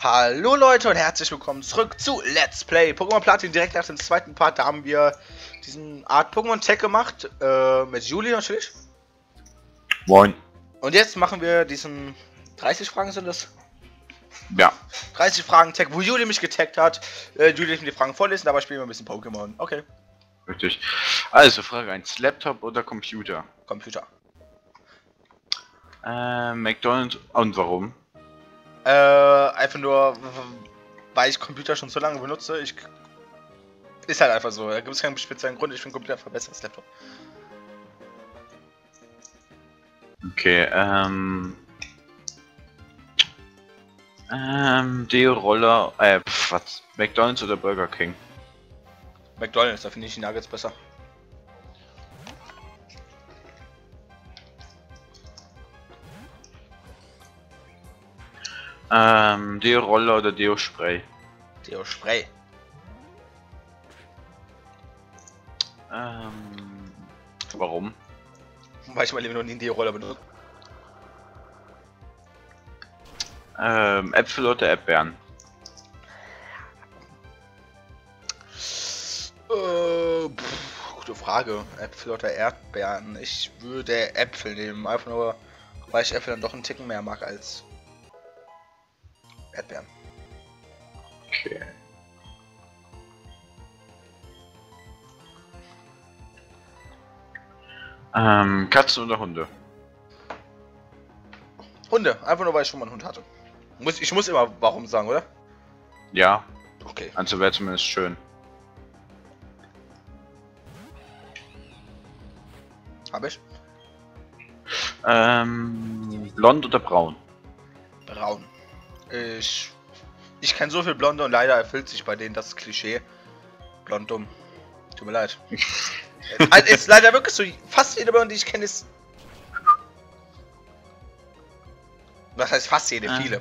Hallo Leute und herzlich willkommen zurück zu Let's Play Pokémon Platin. Direkt nach dem zweiten Part, da haben wir diesen Art Pokémon Tag gemacht, mit Juli natürlich. Moin. Und jetzt machen wir diesen 30 Fragen sind das? Ja. 30 Fragen Tag, wo Juli mich getaggt hat. Juli wird mir die Fragen vorlesen, dabei spielen wir ein bisschen Pokémon. Okay. Richtig. Also Frage 1. Laptop oder Computer? Computer. McDonald's und warum? Einfach nur, weil ich Computer schon so lange benutze. Ist halt einfach so. Da gibt es keinen speziellen Grund. Ich finde Computer einfach besser als Laptop. Okay, Deo-Roller, was? McDonald's oder Burger King? McDonald's, da finde ich die Nuggets besser. Deo-Roller oder Deo-Spray? Deo-Spray. Warum? Weil ich mal eben noch nie einen Deo-Roller benutze. Äpfel oder Erdbeeren? Gute Frage. Äpfel oder Erdbeeren? Ich würde Äpfel nehmen. Einfach nur, weil ich Äpfel dann doch einen Ticken mehr mag als Erdbeeren. Okay. Katzen oder Hunde? Hunde. Einfach nur, weil ich schon mal einen Hund hatte. Ich muss immer warum sagen, oder? Ja, Okay. also wäre zumindest schön. Habe ich. Blond oder braun? Braun. Ich kenne so viel Blonde und leider erfüllt sich bei denen das Klischee. Blond dumm. Tut mir leid. Ist leider wirklich so. Fast jede Blonde, die ich kenne, ist. Was heißt fast jede? Viele.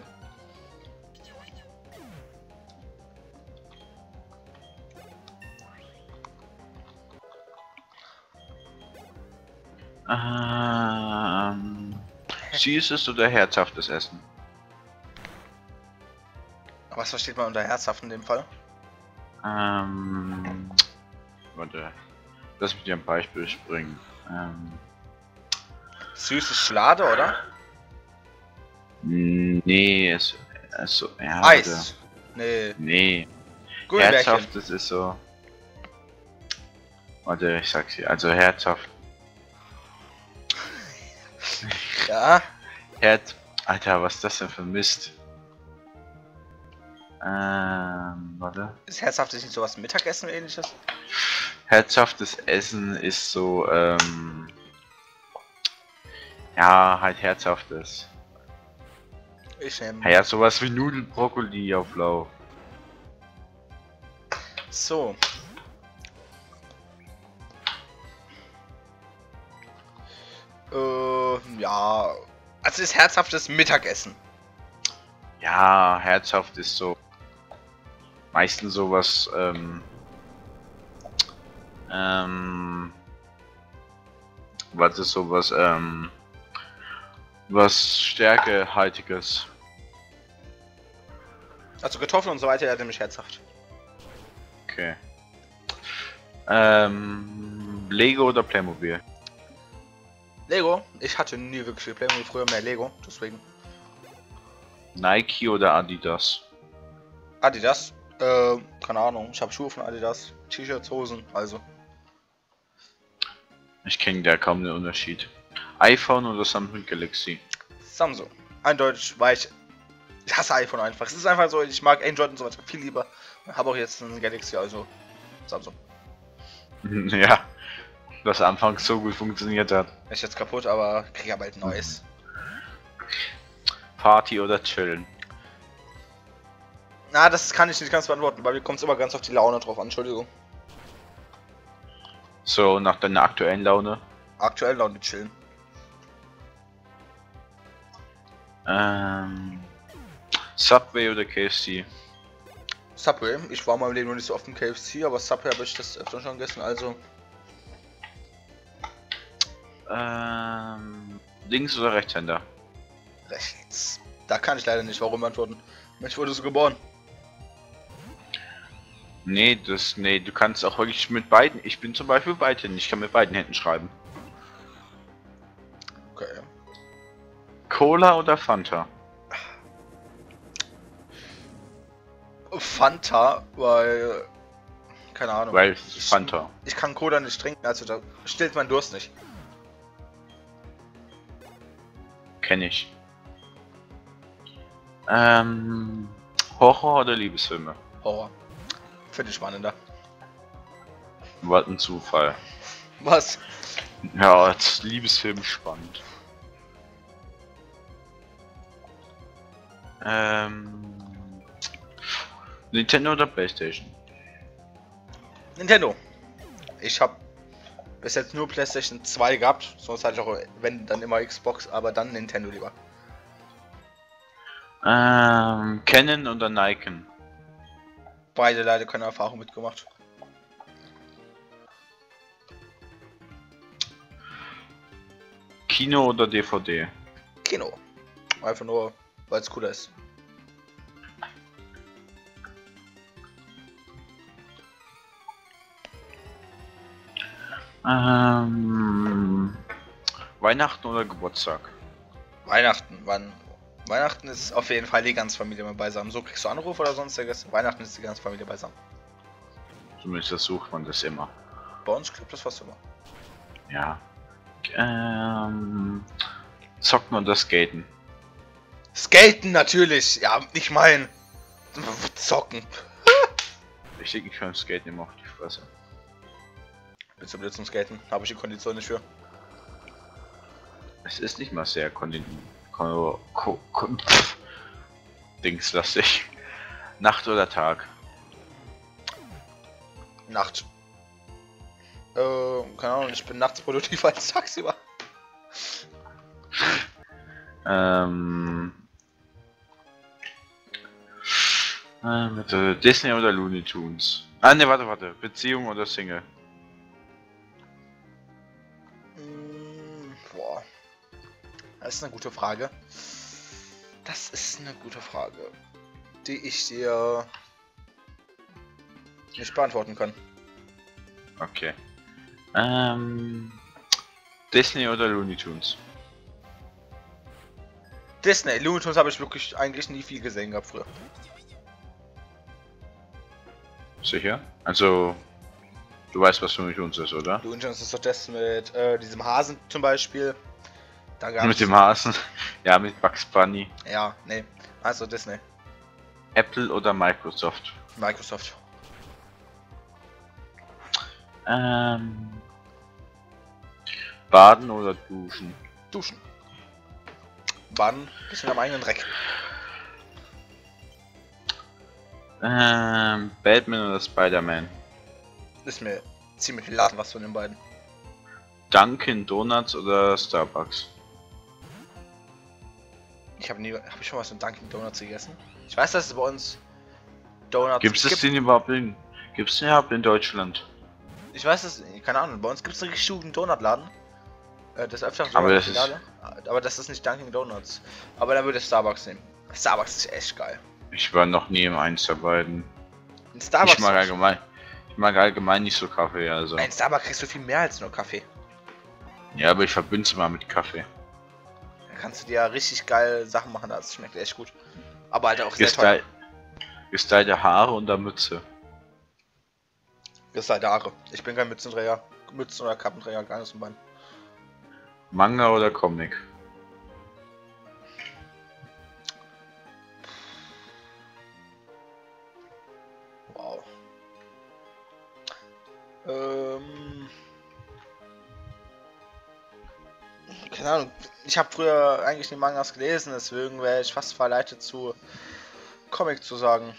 Süßes oder herzhaftes Essen? Was versteht man unter herzhaft in dem Fall? Warte. Lass mich dir ein Beispiel springen. Süßes Schlade, oder? Nee, so, ja, Eis. Nee. Nee. Gummibärchen. Herzhaft, das ist so. Warte, ich sag's dir. Also herzhaft. Ja. Alter, was ist das denn für ein Mist? Warte. Ist herzhaft nicht sowas Mittagessen oder ähnliches? Herzhaftes Essen ist so, ja, halt herzhaftes. Ich nehme. Ja, sowas wie Nudelbrokkoli-Auflauf. So. Ja. Also ist herzhaftes Mittagessen. Ja, herzhaft ist so. Meistens sowas, was ist sowas, was Stärkehaltiges. Also Kartoffeln und so weiter, ja, nämlich herzhaft. Okay. Lego oder Playmobil? Lego? Ich hatte nie wirklich viel Playmobil, früher mehr Lego, deswegen. Nike oder Adidas? Adidas? Keine Ahnung, ich habe Schuhe von Adidas, T-Shirts, Hosen, also. Ich kenne da kaum den Unterschied. iPhone oder Samsung Galaxy? Samsung. Eindeutig, weil ich hasse iPhone einfach. Es ist einfach so, ich mag Android und so weiter viel lieber. Habe auch jetzt einen Galaxy, also Samsung. Ja, das anfangs so gut funktioniert hat. Ist jetzt kaputt, aber kriege ja bald ein neues. Party oder chillen? Na, das kann ich nicht ganz beantworten, weil mir kommt es immer ganz auf die Laune drauf an, Entschuldigung. So, nach deiner aktuellen Laune? Aktuell Laune chillen. Subway oder KFC? Subway. Ich war in meinem Leben noch nicht so oft im KFC, aber Subway habe ich das öfter schon gegessen, also. Links- oder Rechtshänder? Rechts. Da kann ich leider nicht warum antworten. Ich wurde so geboren. Nee, nee, du kannst auch wirklich mit beiden. Ich bin zum Beispiel beidhändig, ich kann mit beiden Händen schreiben. Okay. Cola oder Fanta? Fanta, weil... Keine Ahnung. Weil es ist Fanta. Ich kann Cola nicht trinken, also da stillt mein Durst nicht. Kenn ich. Horror oder Liebesfilme? Horror. Finde ich spannender. Was ein Zufall. Was? Ja, als Liebesfilm spannend. Nintendo oder PlayStation? Nintendo. Ich habe bis jetzt nur PlayStation 2 gehabt, sonst hatte ich auch, wenn dann immer Xbox, aber dann Nintendo lieber. Canon oder Nikon? Beide leider keine Erfahrung mitgemacht. Kino oder DVD? Kino. Einfach nur, weil es cooler ist. Weihnachten oder Geburtstag? Weihnachten, wann? Weihnachten ist auf jeden Fall die ganze Familie mit beisammen. So kriegst du Anruf oder sonstiges. Weihnachten ist die ganze Familie beisammen. Zumindest versucht man das immer. Bei uns klappt das fast immer. Ja. Zocken oder Skaten? Skaten natürlich! Ja, nicht mein. Zocken. Ich denke, ich beim Skaten immer auf die Fresse. Bin zum Blöd zum Skaten. Habe ich die Kondition nicht für. Es ist nicht mal sehr dingslastig. Nacht oder Tag? Nacht. Keine Ahnung, ich bin nachts produktiver als tagsüber. Disney oder Looney Tunes? Ah ne, warte. Beziehung oder Single? Boah. Das ist eine gute Frage. Das ist eine gute Frage, die ich dir nicht beantworten kann. Okay. Disney oder Looney Tunes? Disney. Looney Tunes habe ich wirklich eigentlich nie viel gesehen gehabt früher. Sicher? Also, du weißt, was Looney Tunes ist, oder? Looney Tunes ist doch das mit diesem Hasen zum Beispiel. Da gab's, Mit dem Hasen? Ja, mit Bugs Bunny. Ja, nee. Also Disney. Apple oder Microsoft? Microsoft. Baden oder duschen? Duschen. Baden, bisschen am eigenen Dreck. Batman oder Spider-Man? Ist mir ziemlich laden, was von den beiden. Dunkin' Donuts oder Starbucks? Habe ich schon was von Dunkin' Donuts gegessen? Ich weiß, dass es bei uns Donuts Gibt es den überhaupt in Deutschland? Ich weiß es, keine Ahnung, bei uns gibt es einen richtig guten Donutladen. Das öfter so Aber das Finale. Aber das ist nicht Dunkin' Donuts. Aber dann würde ich Starbucks nehmen. Starbucks ist echt geil. Ich war noch nie im eins der beiden. In Starbucks. Ich mag allgemein nicht so Kaffee, also. In Starbucks kriegst du viel mehr als nur Kaffee. Ja, aber ich verbinde es mal mit Kaffee. Da kannst du dir ja richtig geil Sachen machen, das schmeckt echt gut. Aber halt auch sehr teuer. Gestylte Haare und der Mütze. Gestylte Haare. Ich bin kein Mützenträger. Mützen- oder Kappenträger, gar nicht so mein. Manga oder Comic? Wow. Keine Ahnung. Ich habe früher eigentlich die Mangas gelesen, deswegen wäre ich fast verleitet zu Comic zu sagen.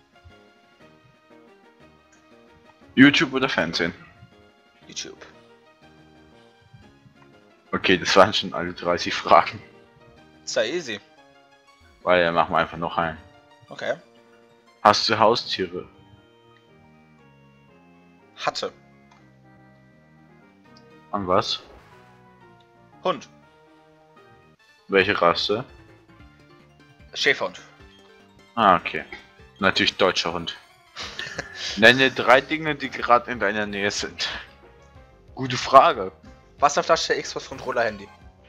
YouTube oder Fernsehen? YouTube. Okay, das waren schon alle 30 Fragen. Sehr easy. Weil ja, machen wir einfach noch einen. Okay. Hast du Haustiere? Hatte. An was? Hund. Welche Rasse? Schäferhund. Ah, okay. Natürlich deutscher Hund. Nenne 3 Dinge, die gerade in deiner Nähe sind. Gute Frage. Wasserflasche, Xbox Controller, Handy.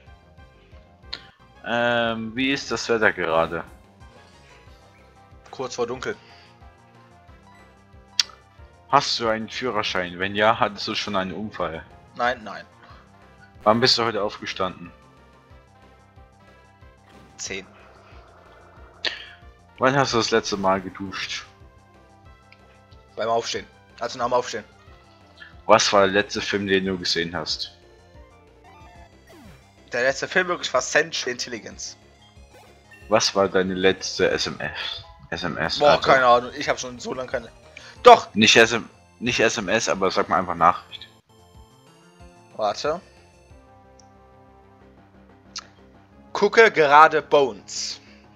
Wie ist das Wetter gerade? Kurz vor dunkel. Hast du einen Führerschein? Wenn ja, hattest du schon einen Unfall? Nein, nein. Wann bist du heute aufgestanden? 10. Wann hast du das letzte Mal geduscht? Beim Aufstehen. Also nach dem Aufstehen. Was war der letzte Film, den du gesehen hast? Der letzte Film wirklich war Central Intelligence. Was war deine letzte SMS? Boah, also, keine Ahnung. Ich habe schon so lange keine. Doch! nicht SMS, aber sag mal einfach Nachricht. Warte. Gucke gerade Bones.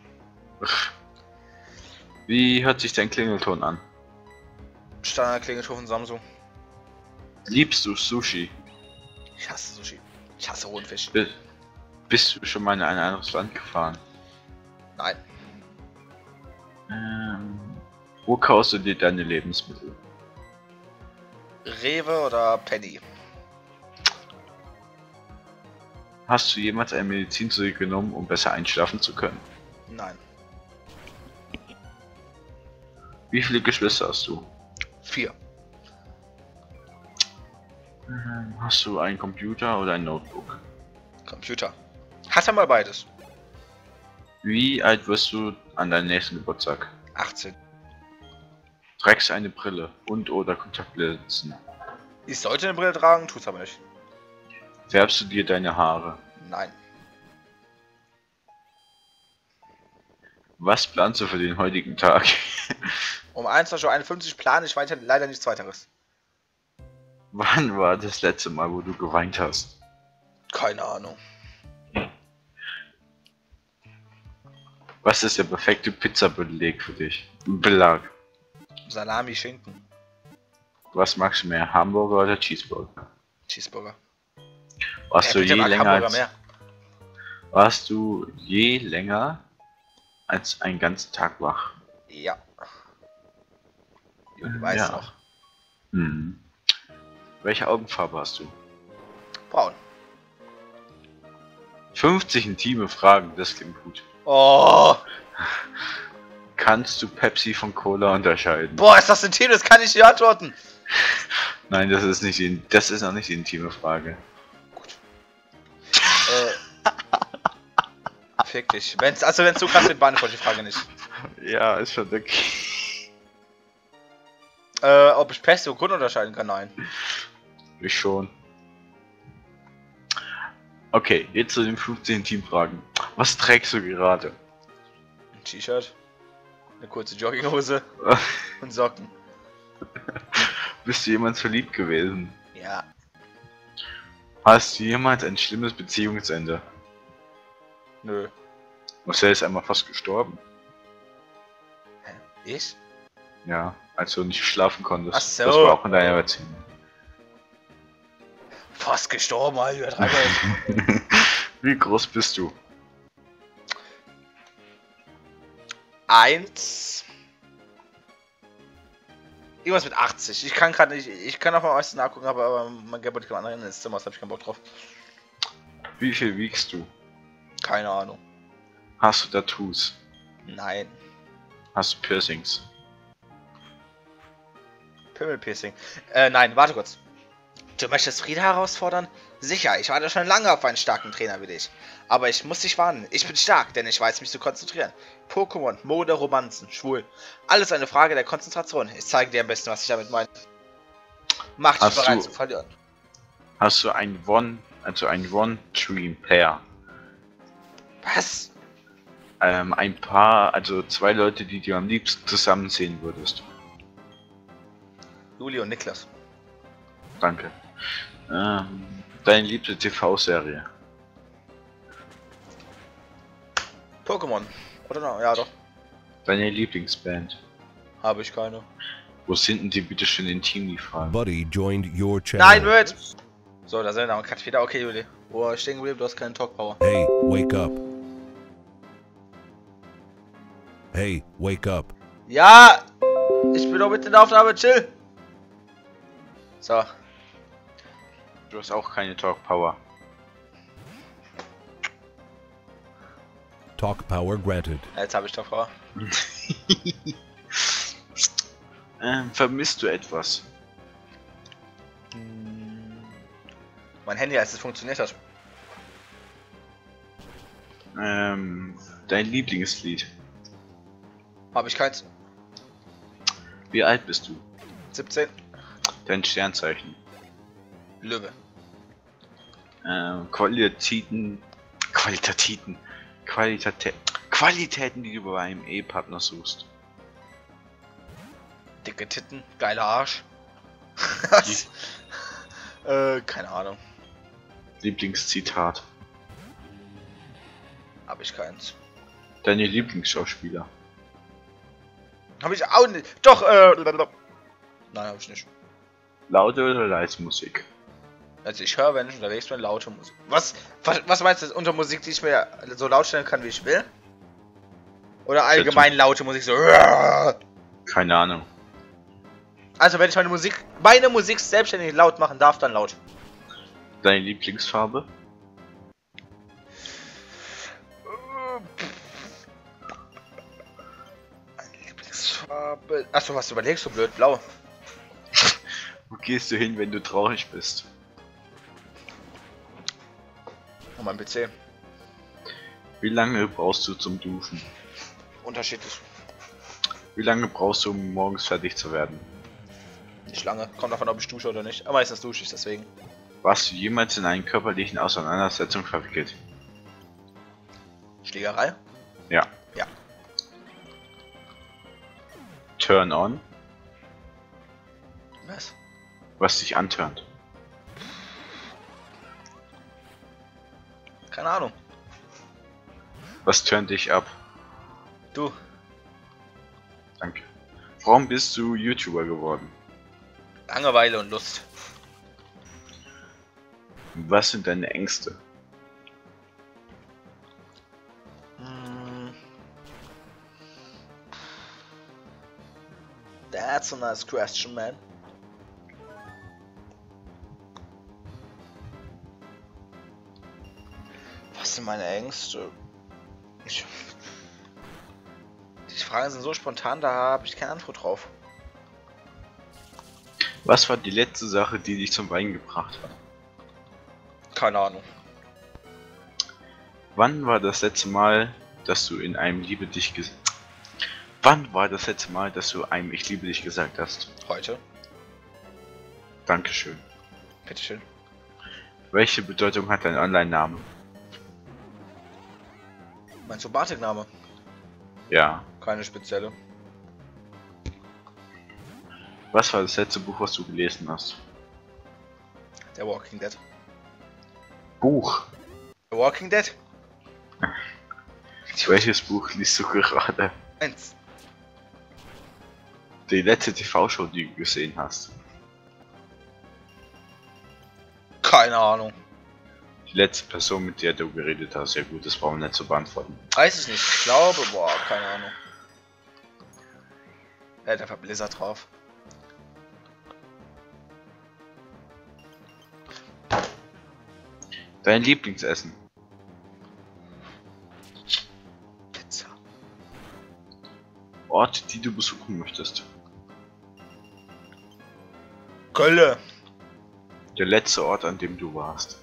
Wie hört sich dein Klingelton an? Standard Klingelton von Samsung. Liebst du Sushi? Ich hasse Sushi. Ich hasse rohen Fisch. Bist du schon mal in ein anderes Land gefahren? Nein. Wo kaufst du dir deine Lebensmittel? Rewe oder Penny? Hast du jemals ein Medizinzeug genommen, um besser einschlafen zu können? Nein. Wie viele Geschwister hast du? 4. Hast du einen Computer oder ein Notebook? Computer. Hast du mal beides? Wie alt wirst du an deinem nächsten Geburtstag? 18. Trägst du eine Brille und oder Kontaktlinsen? Ich sollte eine Brille tragen, tut's aber nicht. Färbst du dir deine Haare? Nein. Was planst du für den heutigen Tag? Um 21:51 Uhr plane ich weiter leider nichts weiteres. Wann war das letzte Mal, wo du geweint hast? Keine Ahnung. Was ist der perfekte Pizzabeleg für dich? Belag. Salami, Schinken. Was magst du mehr, Hamburger oder Cheeseburger? Cheeseburger. Warst du bitte je mag länger Hamburger als, mehr. warst du je länger als einen ganzen Tag wach? Ja. Du weißt Ja. noch. Hm. Welche Augenfarbe hast du? Braun. 50 intime Fragen, das klingt gut. Oh. Kannst du Pepsi von Cola unterscheiden? Boah, ist das ein Thema? Das kann ich nicht antworten. Nein, das ist noch nicht die intime Frage. Fick dich. Wenn's so krass wird, beantworte ich die Frage nicht. Ja, ist schon okay. Ob ich Pest und Grund unterscheiden kann? Nein. Ich schon. Okay, jetzt zu den 15 Teamfragen. Was trägst du gerade? Ein T-Shirt. Eine kurze Jogginghose. Und Socken. Bist du jemals verliebt gewesen? Ja. Hast du jemals ein schlimmes Beziehungsende? Nö. Marcel ist einmal fast gestorben. Hä? Ich? Ja, als du nicht schlafen konntest. Ach so. Das war auch in deiner Erzählung. Fast gestorben, Alter. Wie groß bist du? 1. Irgendwas mit 80. Ich kann gerade nicht. Ich kann auf meinem äußersten nachgucken, aber mein Geld wollte ich anderen ins Zimmer, hab ich keinen Bock drauf. Wie viel wiegst du? Keine Ahnung. Hast du Tattoos? Nein. Hast du Piercings? Pimmelpiercing. Nein, warte kurz. Du möchtest Frieda herausfordern? Sicher, ich warte schon lange auf einen starken Trainer wie dich. Aber ich muss dich warnen. Ich bin stark, denn ich weiß mich zu konzentrieren. Pokémon, Mode, Romanzen, schwul. Alles eine Frage der Konzentration. Ich zeige dir am besten, was ich damit meine. Mach dich bereit zu verlieren. Hast du ein One-Dream-Pair? Was? Ein Paar, also 2 Leute, die du am liebsten zusammen sehen würdest. Juli und Niklas. Danke. Deine liebste TV-Serie? Pokémon. Oder no? Ja, doch. Deine Lieblingsband? Habe ich keine. Wo sind denn die bitte schön intim die Fragen? Buddy joined your channel. Nein, wird! So, da sind wir gerade wieder. Okay, Juli. Wo stehen geblieben? Du hast keine Talk-Power. Hey, wake up. Hey, wake up. Ja! Ich bin doch mit in der Aufnahme, chill! So. Du hast auch keine Talk Power. Talk power granted. Jetzt habe ich doch Frau. Vermisst du etwas? Mein Handy, als es funktioniert hat. Dein Lieblingslied? Habe ich keins. Wie alt bist du? 17. Dein Sternzeichen? Löwe. Qualitäten, die du bei einem Ehepartner suchst. Dicke Titten, geiler Arsch. Was? Keine Ahnung. Lieblingszitat? Habe ich keins. Deine Lieblingsschauspieler? Habe ich auch nicht. Doch, nein, habe ich nicht. Laute oder leise Musik? Also ich höre, wenn ich unterwegs bin, laute Musik. Was meinst du unter Musik, die ich mir so laut stellen kann, wie ich will? Oder allgemein laute Musik, so... Keine Ahnung. Also wenn ich meine Musik selbstständig laut machen darf, dann laut. Deine Lieblingsfarbe? Meine Lieblingsfarbe... Achso, was überlegst du, blöd? Blau. Wo gehst du hin, wenn du traurig bist? Und mein PC. Wie lange brauchst du zum Duschen? Unterschiedlich. Wie lange brauchst du, um morgens fertig zu werden? Nicht lange. Kommt davon, ob ich dusche oder nicht. Aber meistens dusche ich, deswegen. Warst du jemals in einer körperlichen Auseinandersetzung verwickelt? Schlägerei? Ja. Ja. Turn on? Was? Was dich antörnt? Keine Ahnung. Was turnt dich ab? Du. Danke. Warum bist du YouTuber geworden? Langeweile und Lust. Was sind deine Ängste? That's a nice question, man. Was sind meine Ängste? Die Fragen sind so spontan, da habe ich keine Antwort drauf. Was war die letzte Sache, die dich zum Weinen gebracht hat? Keine Ahnung. Wann war das letzte Mal, dass du in einem Liebe dich Wann war das letzte Mal, dass du einem Ich liebe dich gesagt hast? Heute. Dankeschön. Bitteschön. Welche Bedeutung hat dein Online-Name? Meinst du Batik-Name? Ja. Keine spezielle. Was war das letzte Buch, was du gelesen hast? Der Walking Dead. Buch? The Walking Dead? Welches Buch liest du gerade? Eins. Die letzte TV-Show, die du gesehen hast? Keine Ahnung. Die letzte Person, mit der du geredet hast? Ja gut, das brauchen wir nicht zu beantworten. Weiß ich nicht. Ich glaube, boah, keine Ahnung. Er hat einfach Blizzard drauf. Dein Lieblingsessen? Pizza. Orte, die du besuchen möchtest? Kölle. Der letzte Ort, an dem du warst?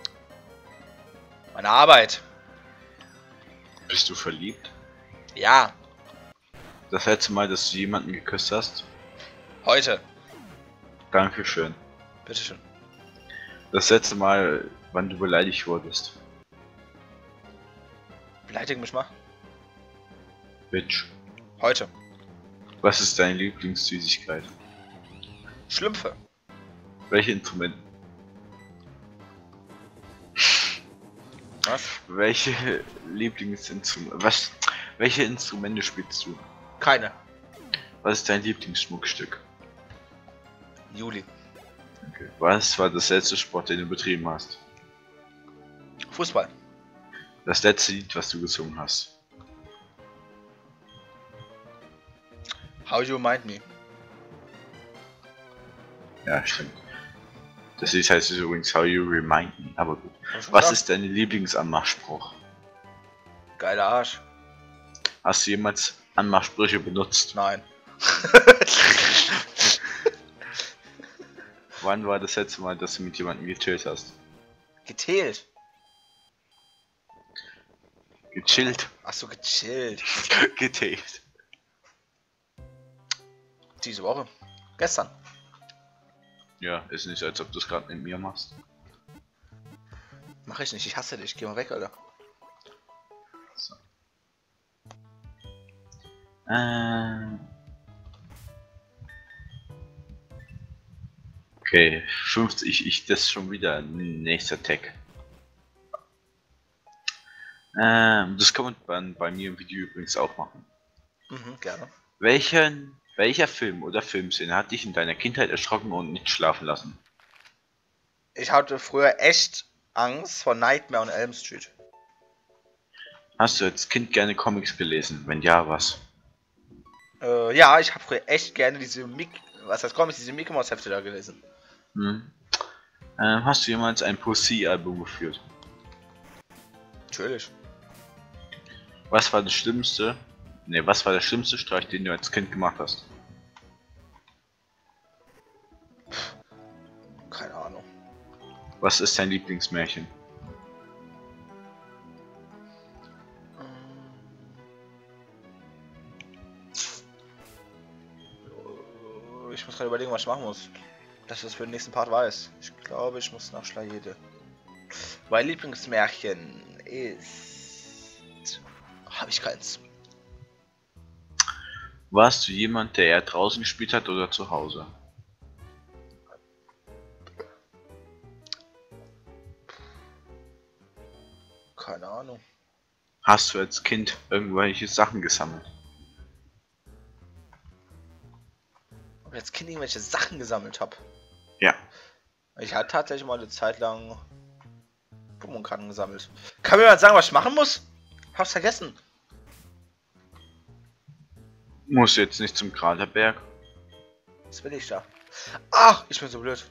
Meine Arbeit. Bist du verliebt? Ja. Das letzte Mal, dass du jemanden geküsst hast? Heute. Dankeschön. Bitteschön. Das letzte Mal, wann du beleidigt wurdest? Beleidige mich mal. Bitch. Heute. Was ist deine Lieblingssüßigkeit? Schlümpfe. Welche Instrumente? Was? Welche Lieblingsinstrumente? Welche Instrumente spielst du? Keine. Was ist dein Lieblingsschmuckstück? Juli. Okay. Was war das letzte Sport, den du betrieben hast? Fußball. Das letzte Lied, was du gesungen hast? How you remind me. Ja, stimmt. Das ist, heißt es übrigens How you remind me, aber gut. Schon Was gesagt? ist dein Lieblingsanmachspruch? Geiler Arsch. Hast du jemals Anmachsprüche benutzt? Nein. Wann war das letzte Mal, dass du mit jemandem gechillt hast? Geteilt. Gechillt? Achso, gechillt. Geteilt. Diese Woche. Gestern. Ja, ist nicht so, als ob du es gerade mit mir machst. Mach ich nicht, ich hasse dich. Geh mal weg, Alter. So. Okay, 50, das ist schon wieder ein nächster Tag. Das kann man bei mir im Video übrigens auch machen. Mhm, gerne. Welcher Film oder Filmszene hat dich in deiner Kindheit erschrocken und nicht schlafen lassen? Ich hatte früher echt Angst vor Nightmare on Elm Street. Hast du als Kind gerne Comics gelesen? Wenn ja, was? Ja, ich habe früher echt gerne diese diese Mickey Mouse Hefte da gelesen. Hm. Hast du jemals ein Poesie-Album geführt? Natürlich. Was war das Schlimmste? Ne, was war der schlimmste Streich, den du als Kind gemacht hast? Keine Ahnung. Was ist dein Lieblingsmärchen? Ich muss gerade überlegen, was ich machen muss. Dass ich das für den nächsten Part weiß. Ich glaube, ich muss nach Schleiede. Mein Lieblingsmärchen ist... Habe ich keins. Warst du jemand, der eher draußen gespielt hat oder zu Hause? Keine Ahnung. Hast du als Kind irgendwelche Sachen gesammelt? Ob ich als Kind irgendwelche Sachen gesammelt habe. Ja. Ich hatte tatsächlich mal eine Zeit lang Pokémon-Karten gesammelt. Kann mir jemand sagen, was ich machen muss? Hab's vergessen. Muss jetzt nicht zum Kraterberg. Was will ich da? Ach, ich bin so blöd.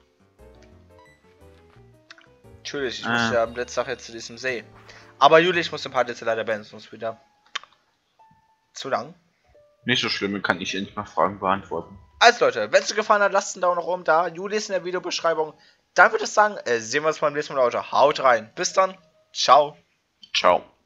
Natürlich, ich muss ja am letzten Tag jetzt zu diesem See. Aber Juli, ich muss den Part jetzt leider beenden, sonst wieder zu lang. Nicht so schlimm, kann ich endlich mal Fragen beantworten. Also Leute, wenn es euch gefallen hat, lasst einen Daumen nach oben da. Juli ist in der Videobeschreibung. Dann würde ich sagen, sehen wir uns beim nächsten Mal, Leute. Haut rein. Bis dann. Ciao. Ciao.